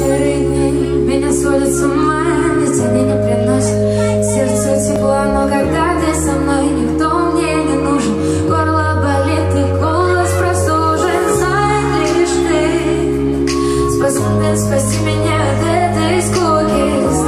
серые дни меня сводят с ума, ведь они не приносят сердцу тепла. Но когда ты со мной, никто мне не нужен. Горло болит и голос простужен. Знает лишь ты способен спасти меня от этой скуки.